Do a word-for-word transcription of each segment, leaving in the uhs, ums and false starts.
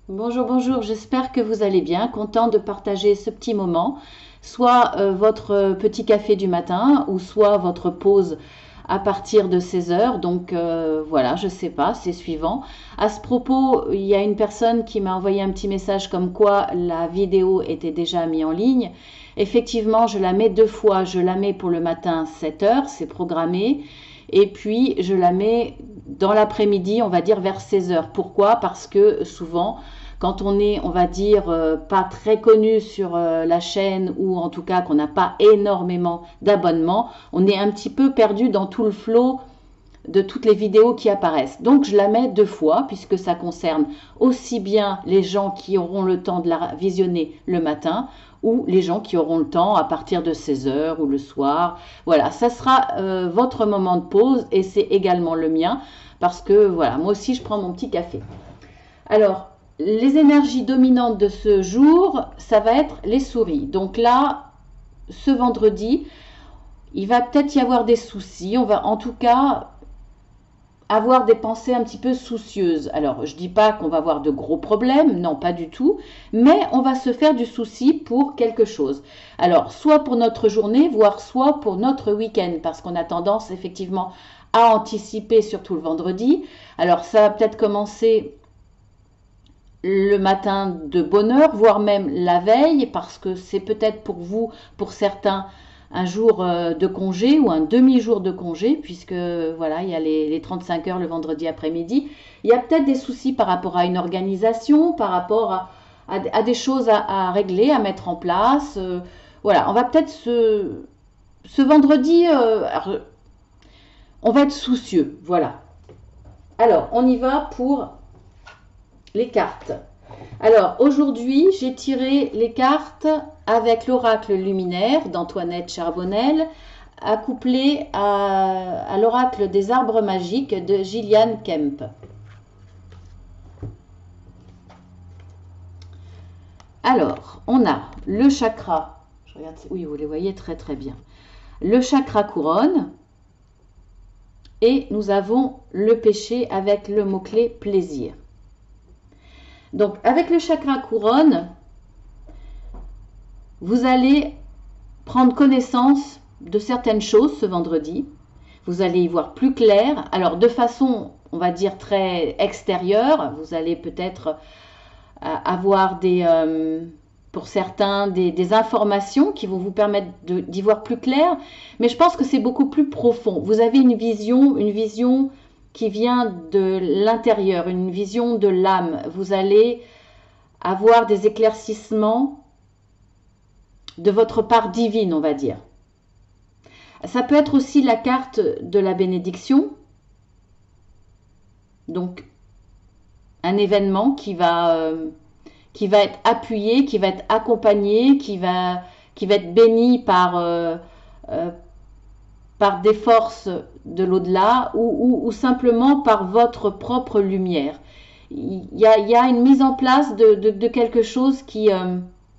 Bonjour, bonjour, j'espère que vous allez bien, content de partager ce petit moment, soit euh, votre petit café du matin ou soit votre pause à partir de seize heures. Donc euh, voilà, je sais pas, c'est suivant. À ce propos, il y a une personne qui m'a envoyé un petit message comme quoi la vidéo était déjà mise en ligne. Effectivement, je la mets deux fois, je la mets pour le matin sept heures, c'est programmé. Et puis je la mets dans l'après-midi, on va dire vers seize heures. Pourquoi? Parce que souvent, quand on est, on va dire, euh, pas très connu sur euh, la chaîne ou en tout cas qu'on n'a pas énormément d'abonnements, on est un petit peu perdu dans tout le flot de toutes les vidéos qui apparaissent. Donc je la mets deux fois puisque ça concerne aussi bien les gens qui auront le temps de la visionner le matin ou les gens qui auront le temps à partir de seize heures ou le soir. Voilà, ça sera euh, votre moment de pause et c'est également le mien parce que voilà, moi aussi je prends mon petit café. Alors, les énergies dominantes de ce jour, ça va être les souris. Donc là, ce vendredi, il va peut-être y avoir des soucis. On va en tout cas avoir des pensées un petit peu soucieuses. Alors, je ne dis pas qu'on va avoir de gros problèmes, non, pas du tout, mais on va se faire du souci pour quelque chose. Alors, soit pour notre journée, voire soit pour notre week-end, parce qu'on a tendance effectivement à anticiper, surtout le vendredi. Alors, ça va peut-être commencer le matin de bonne heure, voire même la veille, parce que c'est peut-être pour vous, pour certains, un jour de congé ou un demi-jour de congé, puisque voilà, il y a les, les trente-cinq heures le vendredi après-midi. Il y a peut-être des soucis par rapport à une organisation, par rapport à, à, à des choses à, à régler, à mettre en place. Euh, voilà, on va peut-être ce, ce vendredi, euh, alors, on va être soucieux, voilà. Alors, on y va pour les cartes. Alors aujourd'hui, j'ai tiré les cartes avec l'oracle luminaire d'Antoinette Charbonnel, accouplé à, à l'oracle des arbres magiques de Gillian Kemp. Alors, on a le chakra, je regarde, oui, vous les voyez très très bien, le chakra couronne, et nous avons le péché avec le mot-clé plaisir. Donc, avec le chakra couronne, vous allez prendre connaissance de certaines choses ce vendredi. Vous allez y voir plus clair. Alors, de façon, on va dire, très extérieure, vous allez peut-être euh, avoir des, euh, pour certains, des, des informations qui vont vous permettre d'y voir plus clair. Mais je pense que c'est beaucoup plus profond. Vous avez une vision, une vision qui vient de l'intérieur, une vision de l'âme. Vous allez avoir des éclaircissements de votre part divine, on va dire. Ça peut être aussi la carte de la bénédiction. Donc, un événement qui va, euh, qui va être appuyé, qui va être accompagné, qui va, qui va être béni par, euh, euh, par des forces de l'au-delà ou, ou, ou simplement par votre propre lumière. Il y a, il y a une mise en place de, de, de quelque chose qui, euh,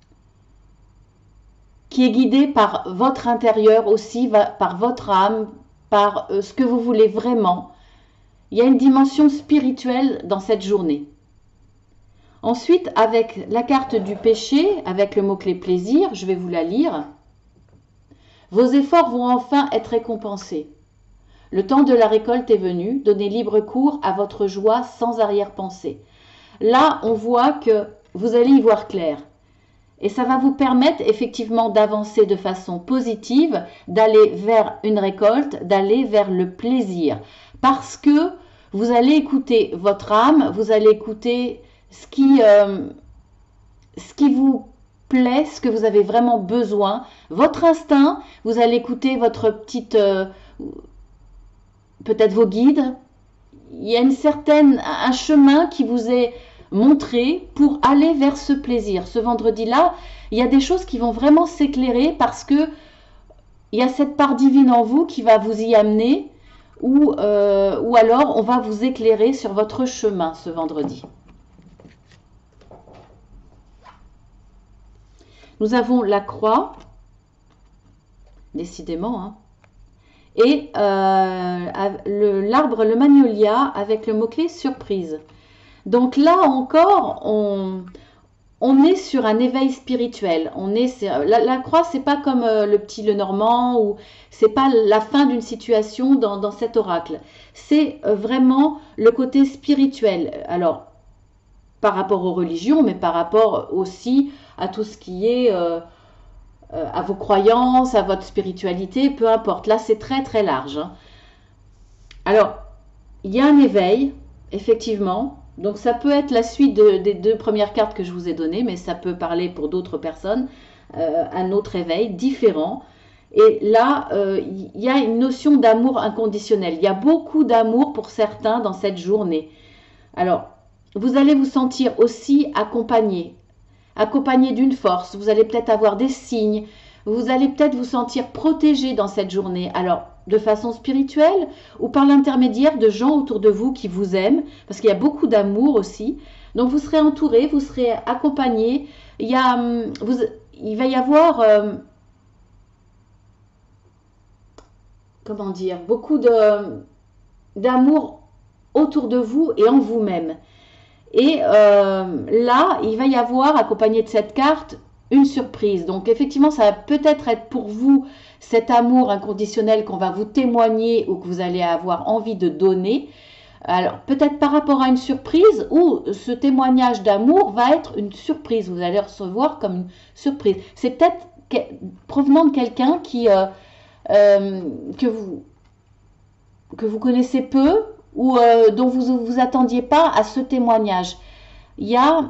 qui est guidé par votre intérieur aussi, va, par votre âme, par euh, ce que vous voulez vraiment. Il y a une dimension spirituelle dans cette journée. Ensuite, avec la carte du péché, avec le mot-clé plaisir, je vais vous la lire. Vos efforts vont enfin être récompensés. Le temps de la récolte est venu, donnez libre cours à votre joie sans arrière-pensée. Là, on voit que vous allez y voir clair. Et ça va vous permettre effectivement d'avancer de façon positive, d'aller vers une récolte, d'aller vers le plaisir. Parce que vous allez écouter votre âme, vous allez écouter ce qui, euh, ce qui vous plaît, ce que vous avez vraiment besoin, votre instinct, vous allez écouter votre petite... Euh, peut-être vos guides. Il y a une certaine, un chemin qui vous est montré pour aller vers ce plaisir. Ce vendredi-là, il y a des choses qui vont vraiment s'éclairer parce que il y a cette part divine en vous qui va vous y amener ou, euh, ou alors on va vous éclairer sur votre chemin ce vendredi. Nous avons la croix, décidément, hein, et euh, l'arbre, le magnolia avec le mot-clé surprise. Donc là encore, on, on est sur un éveil spirituel. On est, la, la croix, c'est pas comme euh, le petit Lenormand ou c'est pas la fin d'une situation dans, dans cet oracle. C'est euh, vraiment le côté spirituel. Alors, par rapport aux religions, mais par rapport aussi à tout ce qui est euh, euh, à vos croyances, à votre spiritualité, peu importe. Là, c'est très très large. Hein. Alors, il y a un éveil, effectivement. Donc ça peut être la suite de, des deux premières cartes que je vous ai données, mais ça peut parler pour d'autres personnes, euh, un autre éveil différent. Et là, euh, il y a une notion d'amour inconditionnel. Il y a beaucoup d'amour pour certains dans cette journée. Alors, vous allez vous sentir aussi accompagné, accompagné d'une force. Vous allez peut-être avoir des signes. Vous allez peut-être vous sentir protégé dans cette journée. Alors, de façon spirituelle ou par l'intermédiaire de gens autour de vous qui vous aiment, parce qu'il y a beaucoup d'amour aussi. Donc, vous serez entouré, vous serez accompagné. Il, y a, vous, il va y avoir, euh, comment dire, beaucoup de, d'amour autour de vous et en vous-même. Et euh, là, il va y avoir, accompagné de cette carte, une surprise. Donc effectivement, ça va peut-être être pour vous cet amour inconditionnel qu'on va vous témoigner ou que vous allez avoir envie de donner. Alors peut-être par rapport à une surprise ou ce témoignage d'amour va être une surprise. Vous allez recevoir comme une surprise. C'est peut-être provenant de quelqu'un qui euh, euh, que vous que vous connaissez peu ou euh, dont vous ne vous attendiez pas à ce témoignage. Il y a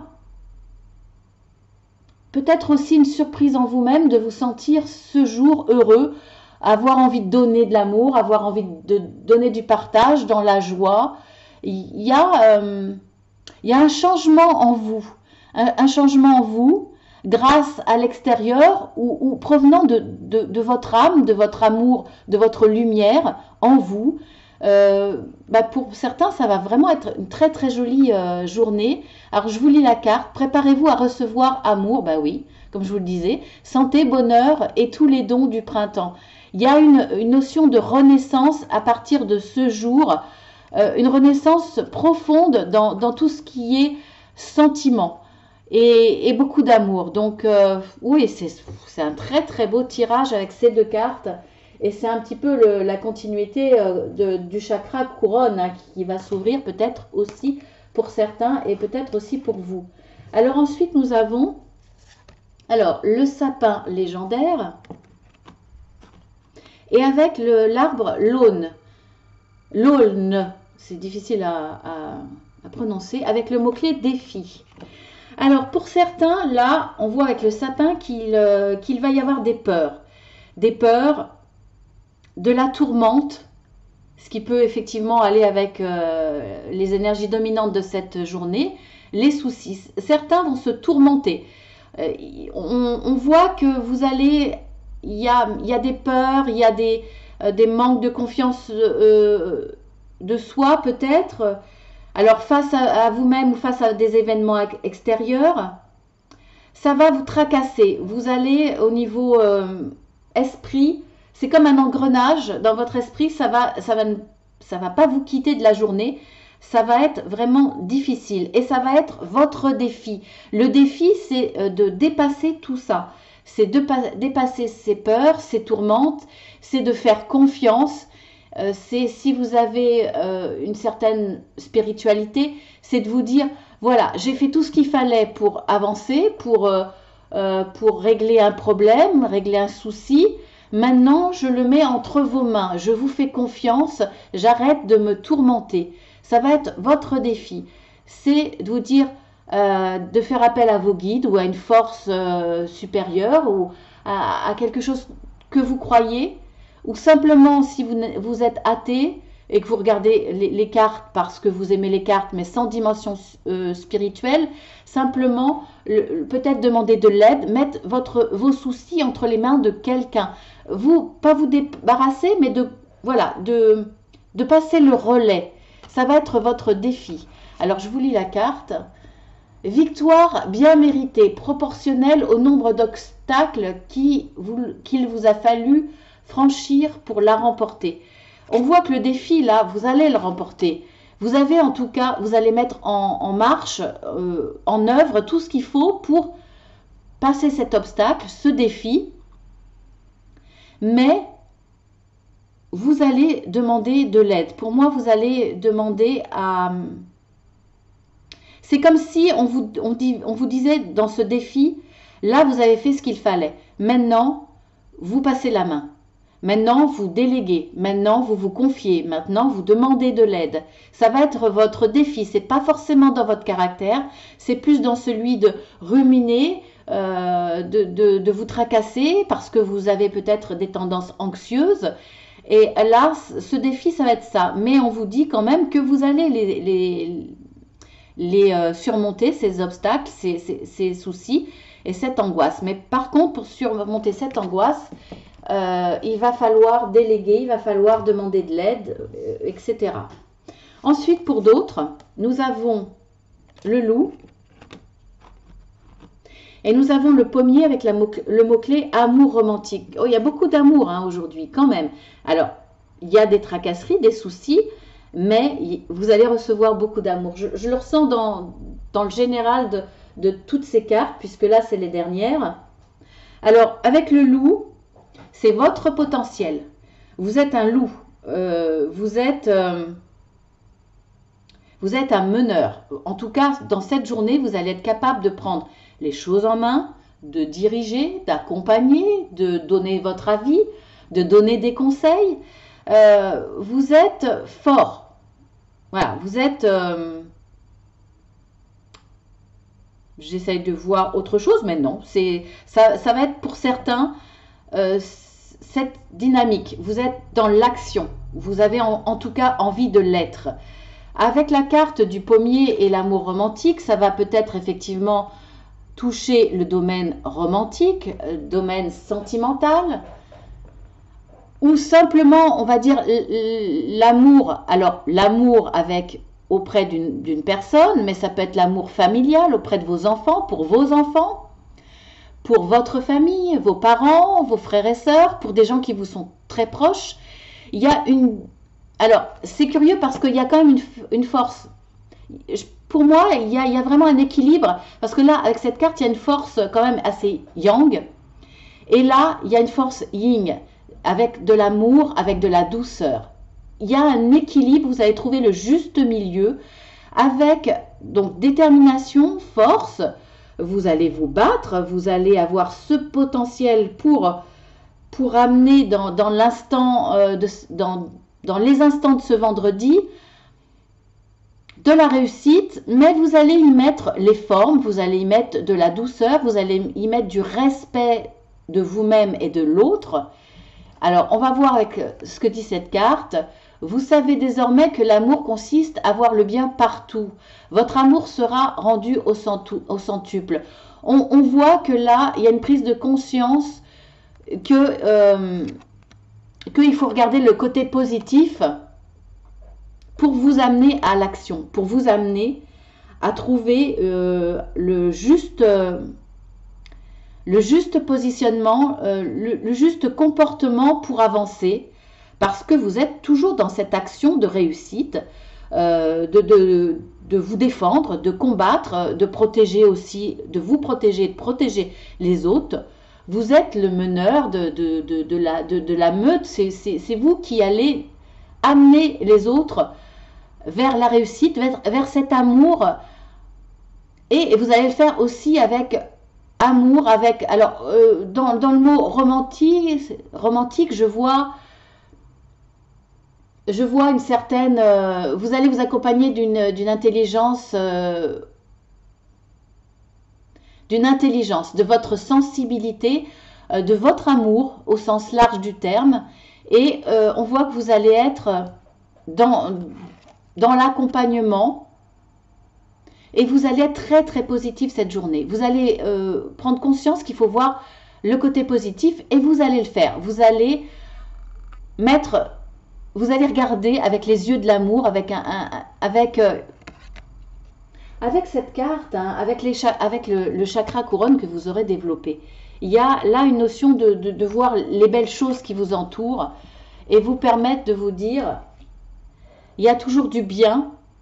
peut-être aussi une surprise en vous-même de vous sentir ce jour heureux, avoir envie de donner de l'amour, avoir envie de donner du partage dans la joie. Il y a, euh, il y a un changement en vous, un, un changement en vous grâce à l'extérieur ou, ou provenant de, de, de votre âme, de votre amour, de votre lumière en vous. Euh, bah pour certains, ça va vraiment être une très très jolie euh, journée. Alors je vous lis la carte. Préparez-vous à recevoir amour, bah oui, comme je vous le disais, santé, bonheur et tous les dons du printemps. Il y a une, une notion de renaissance à partir de ce jour, euh, une renaissance profonde dans, dans tout ce qui est sentiment et, et beaucoup d'amour. Donc euh, oui, c'est un très très beau tirage avec ces deux cartes. Et c'est un petit peu le, la continuité euh, de, du chakra couronne hein, qui va s'ouvrir peut-être aussi pour certains et peut-être aussi pour vous. Alors ensuite, nous avons alors, le sapin légendaire et avec l'arbre l'aune. L'aune, c'est difficile à, à, à prononcer, avec le mot-clé défi. Alors pour certains, là, on voit avec le sapin qu'il euh, qu'il va y avoir des peurs. Des peurs, de la tourmente, ce qui peut effectivement aller avec euh, les énergies dominantes de cette journée, les soucis. Certains vont se tourmenter. Euh, on, on voit que vous allez, il y a, y a des peurs, il y a des, euh, des manques de confiance euh, de soi peut-être. Alors face à, à vous-même ou face à des événements extérieurs, ça va vous tracasser. Vous allez au niveau euh, esprit, c'est comme un engrenage dans votre esprit, ça va, ça va, ça va pas vous quitter de la journée, ça va être vraiment difficile et ça va être votre défi. Le défi, c'est de dépasser tout ça, c'est de dépasser ses peurs, ses tourmentes, c'est de faire confiance. Euh, c'est si vous avez euh, une certaine spiritualité, c'est de vous dire, voilà, j'ai fait tout ce qu'il fallait pour avancer, pour, euh, euh, pour régler un problème, régler un souci. Maintenant, je le mets entre vos mains. Je vous fais confiance. J'arrête de me tourmenter. Ça va être votre défi. C'est de vous dire, euh, de faire appel à vos guides ou à une force euh, supérieure ou à, à quelque chose que vous croyez. Ou simplement, si vous, vous êtes athée et que vous regardez les, les cartes parce que vous aimez les cartes, mais sans dimension euh, spirituelle, simplement, peut-être demander de l'aide, mettre votre, vos soucis entre les mains de quelqu'un. Vous, pas vous débarrasser, mais de, voilà, de, de passer le relais. Ça va être votre défi. Alors, je vous lis la carte. Victoire bien méritée, proportionnelle au nombre d'obstacles qu'il vous, qu'il vous a fallu franchir pour la remporter. On voit que le défi, là, vous allez le remporter. Vous avez en tout cas, vous allez mettre en, en marche, euh, en œuvre tout ce qu'il faut pour passer cet obstacle, ce défi. Mais vous allez demander de l'aide. Pour moi, vous allez demander à... C'est comme si on vous, on, dit, on vous disait dans ce défi, là, vous avez fait ce qu'il fallait. Maintenant, vous passez la main. Maintenant, vous déléguez. Maintenant, vous vous confiez. Maintenant, vous demandez de l'aide. Ça va être votre défi. Ce n'est pas forcément dans votre caractère. C'est plus dans celui de ruminer, euh, de, de, de vous tracasser parce que vous avez peut-être des tendances anxieuses. Et là, ce défi, ça va être ça. Mais on vous dit quand même que vous allez les, les, les euh, surmonter, ces obstacles, ces, ces, ces soucis et cette angoisse. Mais par contre, pour surmonter cette angoisse, euh, il va falloir déléguer, il va falloir demander de l'aide, euh, et cetera. Ensuite, pour d'autres, nous avons le loup. Et nous avons le pommier avec la mot, le mot-clé amour romantique. Oh, il y a beaucoup d'amour hein, aujourd'hui, quand même. Alors, il y a des tracasseries, des soucis, mais vous allez recevoir beaucoup d'amour. Je, je le ressens dans, dans le général de, de toutes ces cartes, puisque là, c'est les dernières. Alors, avec le loup, c'est votre potentiel. Vous êtes un loup. Euh, vous êtes... Euh, vous êtes un meneur. En tout cas, dans cette journée, vous allez être capable de prendre les choses en main, de diriger, d'accompagner, de donner votre avis, de donner des conseils. Euh, vous êtes fort. Voilà, vous êtes... Euh, j'essaye de voir autre chose, mais non. Ça, ça va être pour certains euh, cette dynamique. Vous êtes dans l'action. Vous avez en, en tout cas envie de l'être. Avec la carte du pommier et l'amour romantique, ça va peut-être effectivement toucher le domaine romantique, le domaine sentimental, ou simplement, on va dire, l'amour. Alors, l'amour avec auprès d'une personne, mais ça peut être l'amour familial auprès de vos enfants, pour vos enfants, pour votre famille, vos parents, vos frères et sœurs, pour des gens qui vous sont très proches. Il y a une... Alors, c'est curieux parce qu'il y a quand même une, une force. Je, pour moi, il y, a, il y a vraiment un équilibre. Parce que là, avec cette carte, il y a une force quand même assez yang. Et là, il y a une force yin, avec de l'amour, avec de la douceur. Il y a un équilibre, vous allez trouver le juste milieu, avec donc détermination, force. Vous allez vous battre, vous allez avoir ce potentiel pour, pour amener dans, dans l'instant, euh, dans dans les instants de ce vendredi, de la réussite, mais vous allez y mettre les formes, vous allez y mettre de la douceur, vous allez y mettre du respect de vous-même et de l'autre. Alors, on va voir avec ce que dit cette carte. Vous savez désormais que l'amour consiste à voir le bien partout. Votre amour sera rendu au, centu, au centuple. On, on voit que là, il y a une prise de conscience que... Euh, qu'il faut regarder le côté positif pour vous amener à l'action, pour vous amener à trouver euh, le, juste, euh, le juste positionnement, euh, le, le juste comportement pour avancer, parce que vous êtes toujours dans cette action de réussite, euh, de, de, de vous défendre, de combattre, de protéger aussi, de vous protéger, de protéger les autres. Vous êtes le meneur de, de, de, de, la, de, de la meute, c'est vous qui allez amener les autres vers la réussite, vers, vers cet amour. Et, et vous allez le faire aussi avec amour, avec... Alors, euh, dans, dans le mot romantique, romantique je vois... Je vois une certaine... Euh, vous allez vous accompagner d'une d'une intelligence... Euh, d'une intelligence, de votre sensibilité, euh, de votre amour au sens large du terme. Et euh, on voit que vous allez être dans, dans l'accompagnement et vous allez être très très positif cette journée. Vous allez euh, prendre conscience qu'il faut voir le côté positif et vous allez le faire. Vous allez mettre, vous allez regarder avec les yeux de l'amour, avec, un, un, avec euh, Avec cette carte, hein, avec, les, avec le, le chakra couronne que vous aurez développé, il y a là une notion de, de, de voir les belles choses qui vous entourent et vous permettre de vous dire, il y a toujours du bien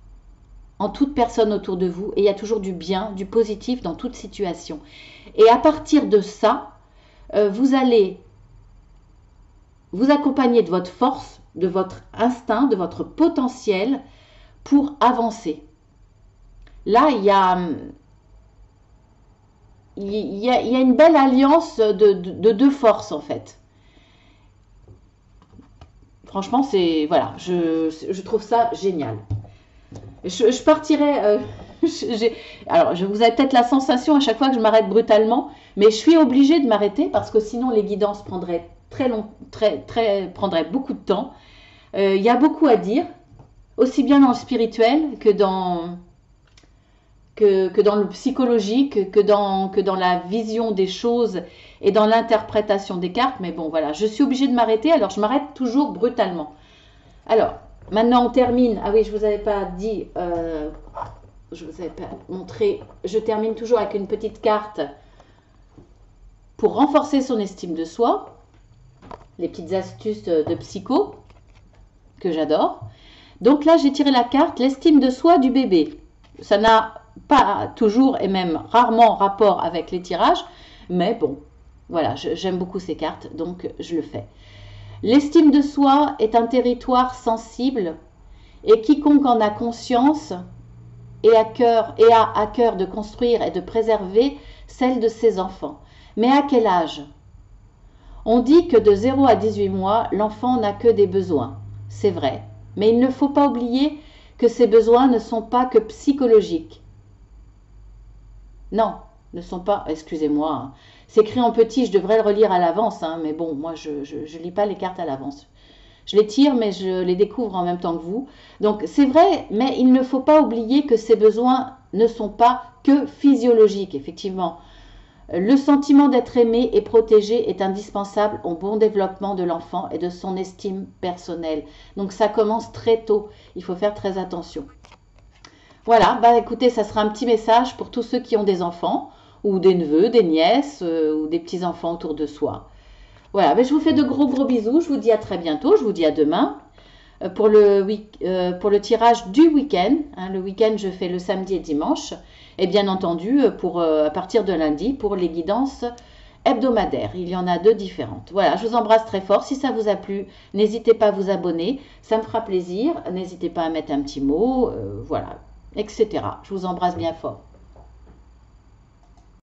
en toute personne autour de vous et il y a toujours du bien, du positif dans toute situation. Et à partir de ça, euh, vous allez vous accompagner de votre force, de votre instinct, de votre potentiel pour avancer. Là, il y a, il y a, il y a une belle alliance de, de, de deux forces en fait. Franchement, c'est voilà, je, je trouve ça génial. Je, je partirais. Euh, alors, je, vous avez peut-être la sensation à chaque fois que je m'arrête brutalement, mais je suis obligée de m'arrêter parce que sinon les guidances prendraient très long, très, très, prendraient beaucoup de temps. Euh, il y a beaucoup à dire, aussi bien dans le spirituel que dans que, que dans le psychologique, que dans que dans la vision des choses et dans l'interprétation des cartes. Mais bon, voilà, je suis obligée de m'arrêter. Alors, je m'arrête toujours brutalement. Alors. Maintenant, on termine. Ah oui, je ne vous avais pas dit, euh, je ne vous avais pas montré. Je termine toujours avec une petite carte pour renforcer son estime de soi. Les petites astuces de psycho que j'adore. Donc là, j'ai tiré la carte l'estime de soi du bébé. Ça n'a pas toujours et même rarement rapport avec les tirages, mais bon, voilà, j'aime beaucoup ces cartes, donc je le fais. L'estime de soi est un territoire sensible et quiconque en a conscience et à cœur, et a à cœur de construire et de préserver celle de ses enfants. Mais à quel âge? On dit que de zéro à dix-huit mois, l'enfant n'a que des besoins. C'est vrai, mais il ne faut pas oublier que ces besoins ne sont pas que psychologiques. Non, ne sont pas, excusez-moi, hein. C'est écrit en petit, je devrais le relire à l'avance, hein, mais bon, moi je ne lis pas les cartes à l'avance. Je les tire, mais je les découvre en même temps que vous. Donc c'est vrai, mais il ne faut pas oublier que ces besoins ne sont pas que physiologiques, effectivement. Le sentiment d'être aimé et protégé est indispensable au bon développement de l'enfant et de son estime personnelle. Donc ça commence très tôt, il faut faire très attention. Voilà, bah écoutez, ça sera un petit message pour tous ceux qui ont des enfants, ou des neveux, des nièces, euh, ou des petits-enfants autour de soi. Voilà, ben, je vous fais de gros gros bisous, je vous dis à très bientôt, je vous dis à demain euh, pour, le week euh, pour le tirage du week-end. Hein, le week-end, je fais le samedi et dimanche, et bien entendu, pour, euh, à partir de lundi, pour les guidances hebdomadaires. Il y en a deux différentes. Voilà, je vous embrasse très fort. Si ça vous a plu, n'hésitez pas à vous abonner, ça me fera plaisir. N'hésitez pas à mettre un petit mot, euh, voilà, et cetera. Je vous embrasse bien fort.